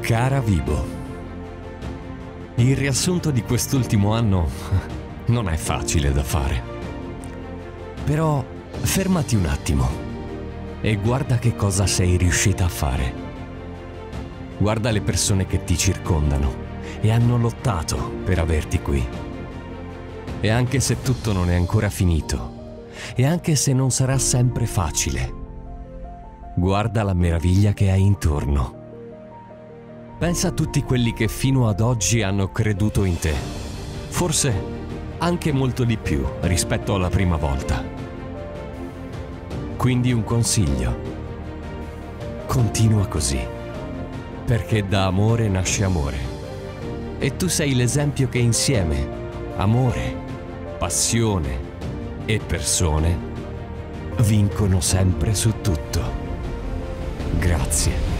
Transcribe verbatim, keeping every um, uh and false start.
Cara Vibo, il riassunto di quest'ultimo anno non è facile da fare. Però fermati un attimo e guarda che cosa sei riuscita a fare. Guarda le persone che ti circondano e hanno lottato per averti qui. E anche se tutto non è ancora finito, e anche se non sarà sempre facile, guarda la meraviglia che hai intorno. Pensa a tutti quelli che fino ad oggi hanno creduto in te. Forse anche molto di più rispetto alla prima volta. Quindi un consiglio: continua così, perché da amore nasce amore. E tu sei l'esempio che insieme amore, passione e persone vincono sempre su tutto. Grazie.